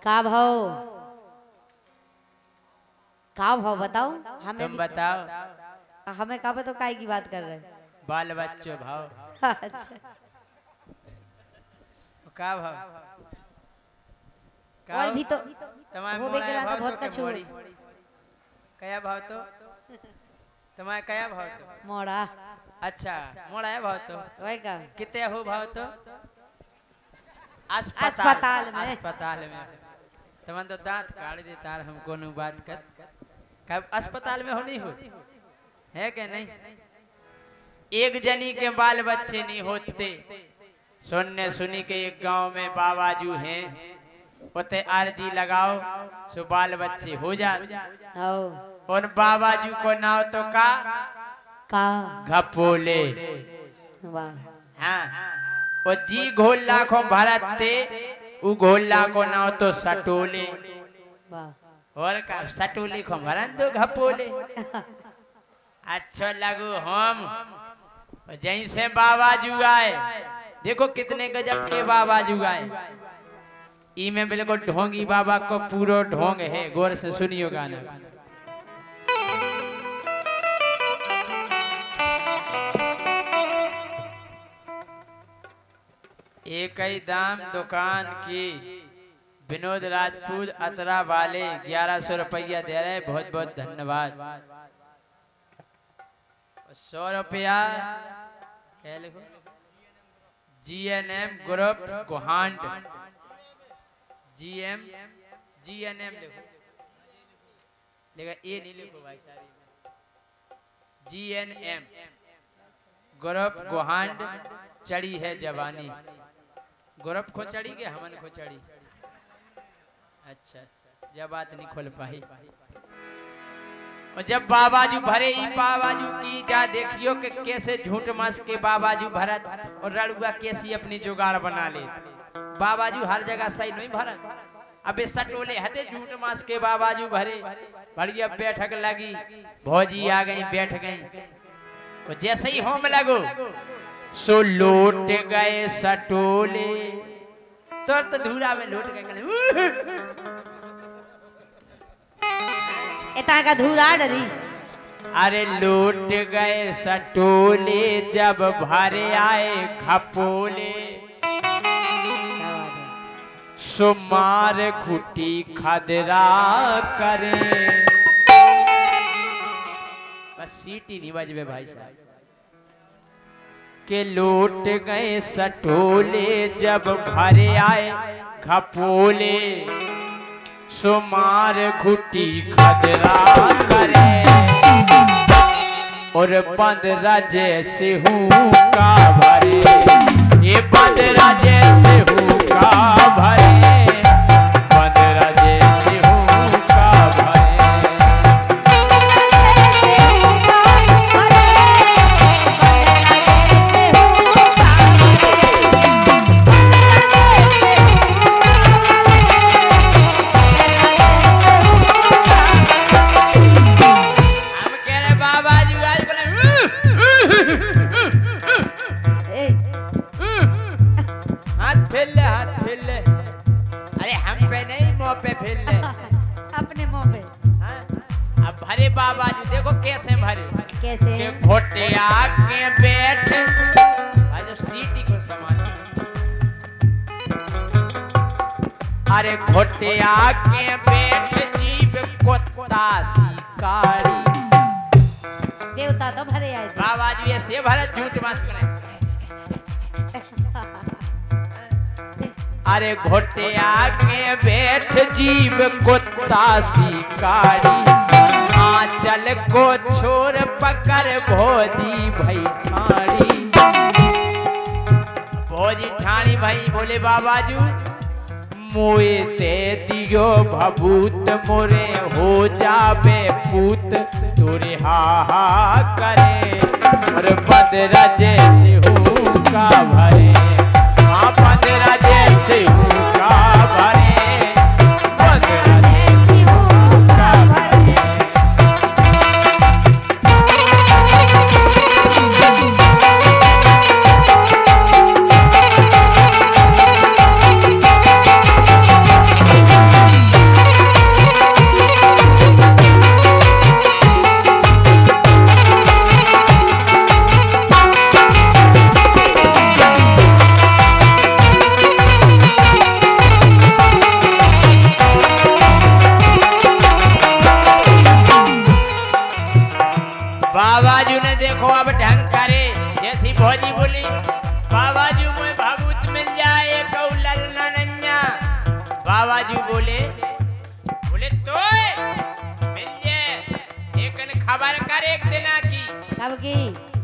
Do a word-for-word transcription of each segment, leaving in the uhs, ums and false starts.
का भाव का भाव बताओ हमें। तुम बताओ। हमें का बताओ काय की बात कर रहे हैं। बाल बच्चों भाव। अच्छा का भाव और भी तो तुम्हारे वो मोड़ा बेकरार भाव बहुत तो कछु कया भाव तो तुम्हारे कया भाव तो मोड़ा। अच्छा मोड़ा है भाव तो वही का कितने हो भाव तो अस्पताल अस्पताल में अस्पताल में तुम तो दांत काट देता हमको नु बात कर कब अस्पताल में हो नहीं हो है क्या नहीं। एक जनी के बाल बच्चे नहीं होते। सुनने सुनी के एक गांव में बाबाजू हैं उते अर्जी लगाओ सो बाल बच्चे हो जाते। और बाबाजू को नाव तो का का घपोले। वाह हाँ और जी घोल लाखों भरते उ घोल लाखों नाव तो सटोले। वाह और का सटोले को भरन दो घपोले। अच्छा लगो हम जैसे बाबाजू आए देखो कितने गजब के बाबाजू आए। ई में बिल्कुल ढोंगी बाबा को पूरा ढोंग है। गौर से सुनियो गाना। एक ही दाम दुकान की विनोद राजपूत अतरा वाले ग्यारह सौ रुपया दे रहे। बहुत बहुत धन्यवाद। सौ रुपया क्या लिखो जी एन एम ग्रुप कोहांड G M G N M लिखो लेकिन ए नहीं लिखो भाई साहब। जी एन एम ग्रुप कोहांड चढ़ी है जवानी। ग्रुप को चढ़ी के हमन को चढ़ी। अच्छा जब बात नहीं खोल पाई। और जब बाबाजू भरे ई बाबाजू की जा देखियो कि कैसे झूठ मस के बाबाजू भरत और रड़ुआ कैसी अपनी जुगाड़ बना ले। बाबाजू हर जगह सही नहीं भरत। अब इस सटोले हते झूठ मस के बाबाजू भरे बढ़िया बैठक लगी। भौजी आ गई बैठ गई। और जैसे ही होम लगो सो लौट गए सटोले। तुरंत धूरा में लौट गए। इतना का धूरा डरी। अरे लौट गए सटोले जब भरे आए घपोले। सुमार खुटी खदरा करे। बस सीटी नहीं बजबे भाई साहब। के लौट गए सटोले जब भरे आए घपोले। सुमार घुटी खदरा करे। और बंदरा जैसे हूँ का भरे। ये बंदरा जैसे हूँ का भरे। बंदरा जैसे हूँ का भरे। अपने मुंह पे। हाँ? अब भरे बाबाजू देखो कैसे भरे। कैसे के घोटिया के बैठ भाई जो सीटी को समान। अरे घोटिया के बैठ जीव कुत्ता शिकारी। देवता तो भरे आए। बाबाजू ऐसे भरे झूठ मस करे। अरे घोटिया के बैठ जीव कुत्ता शिकारी। आंचल को छोर पकड़ भोजी भाई ठाणी। भोजी ठाणी भाई बोले बाबाजू मोए ते दियो भभूत मोरे हो जाबे पूत तोरे हा हा करे। और बदरा जैसे हूँ का भरे। हाँ बदरा जैसे हूँ का भरे। बदरा जैसे हूँ का भरे। बाबा जी बोले बोले तो मिल लेकिन खबर कर एक दिन की कब की?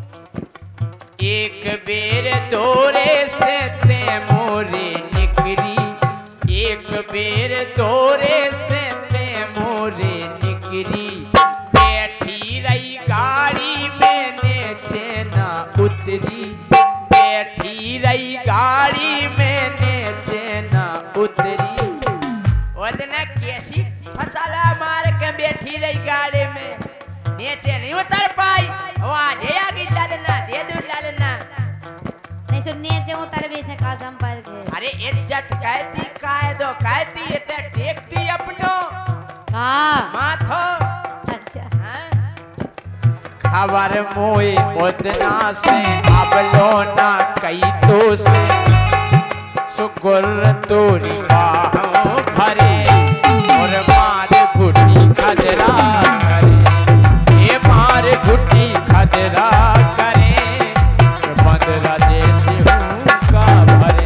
एक बेर दौरे से ते मोरे निकरी एक बेर दौरे से ते मोरे निकरी बैठी रही गाड़ी में नीचे ना उतरी बैठी रही गाड़ी में नीचे ना उतरी उसने कैसी फसाला मार के बैठी रही गाड़ी में नीचे नहीं उतर पाई वहाँ दे आगे डालना दे दूर डालना नहीं सुनने से उतर भी से का संपर्क है। अरे इज्जत कहती काहे दो कहती ये ते देखती अपनो का माथो अच्छा हाँ? खबर मोए उतना से अब लोना कई तो से सुगुर तोरी बाहों भरे और मार घुटी खजरा करे ये मार घुटी खजरा करे बंदरा जैसे का भरे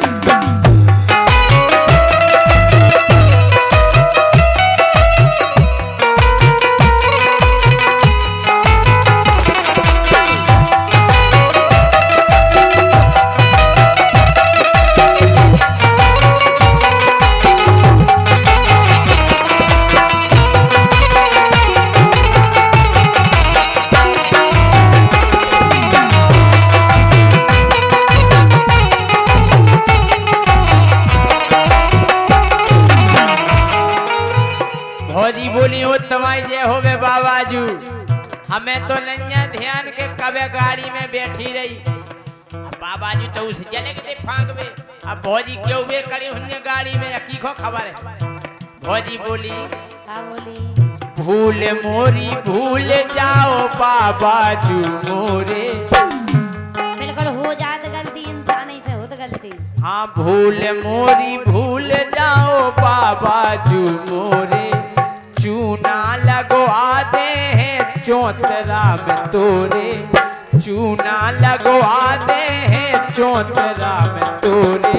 भौजी बोली हो तुम्हारी जय होवे बाबाजू हमें तो नैया ध्यान के कबे गाड़ी में बैठी रही अब बाबाजू तो उस जने के फांक में अब भौजी क्यों बे खड़ी हुई गाड़ी में की खो खबर है भौजी बोली का बोली भूल मोरी भूल जाओ बाबाजू मोरे बिल्कुल हो जात गलती इंसान ही से होत गलती हाँ भूल मोरी भूल जाओ बाबाजू मोरे चूना लगवा दे हैं चौतरा में तोरे चूना लगवा दे हैं चौतरा में तोरे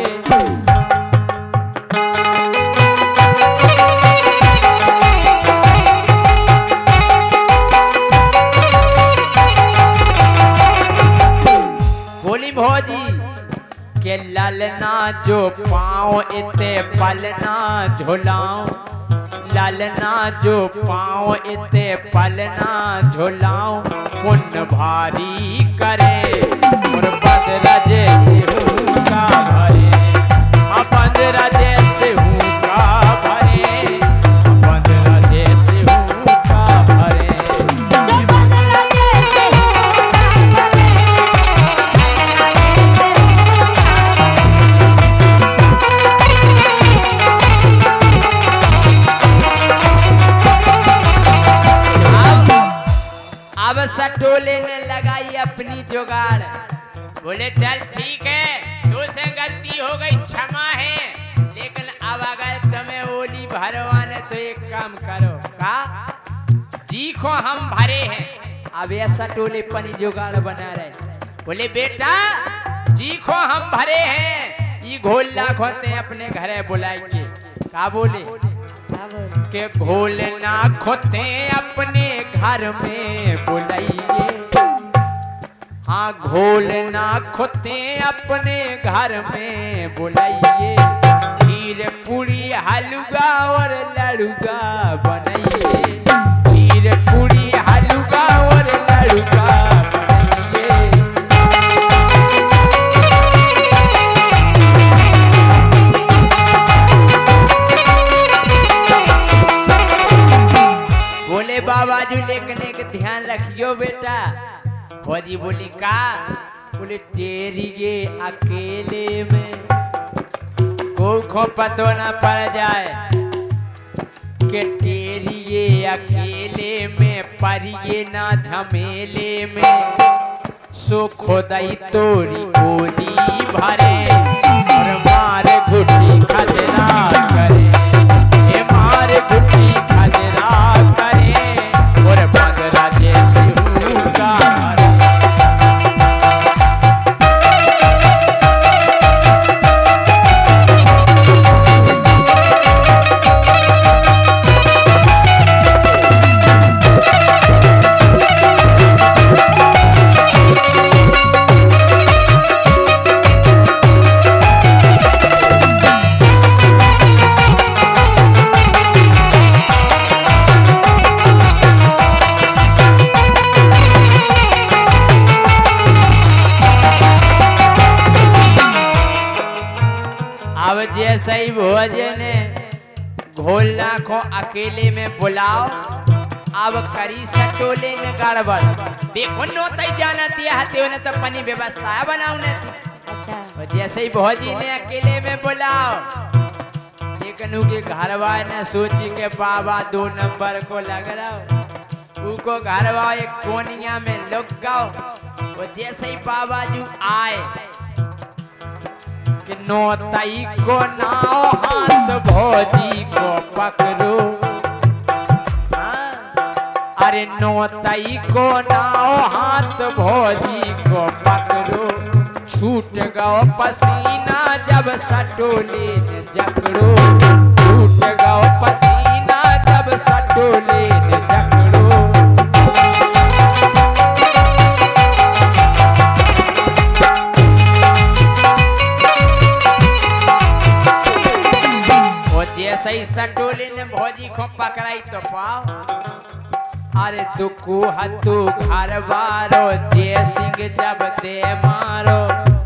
बोली भौजी के ललना जो पाँव इते पलना झुलाऊं ललना जो पाँव इते पलना झुलाऊं पुण्य भारी करे और बंदरा जैसे हूँ का भरे हाँ बंदरा जैसे हूँ का भरे बंदरा जैसे हूँ का भरे जो बंदरा जैसे अब सटोले ने लगाई अपनी जुगाड़ बोले चल ठीक है तुझसे गलती हो गई क्षमा है लेकिन अब अगर तुम्हें ओली भरवाने तो एक काम करो का जी को हम भरे हैं अब ये सटोले पनी जुगाड़ बना रहे बोले बेटा जी को हम भरे हैं ये घोल लाख होते हैं अपने घरे बुलाई के का बोले के घोल ना खोते अपने घर में बुलाइए हाँ घोल ना खोते अपने घर में बुलाइए खीर पूरी हलवा और लड़ुआ बनाइए खीर पूरी हलवा और लड़ुआ बनाइए बोले बाबाजू लेकिन एक ध्यान रखियो बेटा फौजी बोली का बोले तेरी ये अकेले में कोई को पतो ना पड़ जाए कि तेरी ये अकेले में परिये ना झमेले में सो खोदाई तोरी गोली भरे और मार घुटी खजरा करे हे मार घुटी खजरा करे और बंदरा जैसे हूँ का घोल नाखो अकेले में बुलाओ अब करी सटोले ने गड़बड़ देखो नो तई जानती हते ने तो पनी व्यवस्था बनाऊ ने अच्छा और जैसे ही भौजी ने अकेले में बुलाओ देखनू के घरवा ने सोची के बाबा दो नंबर को लग रहा उको घरवा एक कोनिया में लुक गओ और जैसे ही बाबा जी आए कि नो तई को नाओ हाथ भौजी को पकड़ो अरे नो तई को नाओ हाथ भौजी को पकड़ो छूट गओ पसीना जब सटोले ने जकड़ो छूट गओ पसीना जब सटोले ने जकड़ो वो जैसे ही सटोले ने भौजी को पकड़ाई तो पाओ अरे दुकू हतू घर बारो जय सिंह जब दे मारो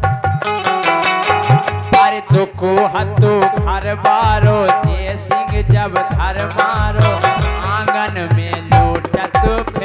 अरे दुकू हतू घर बारो जय सिंह जब धर मारो आंगन में लूटत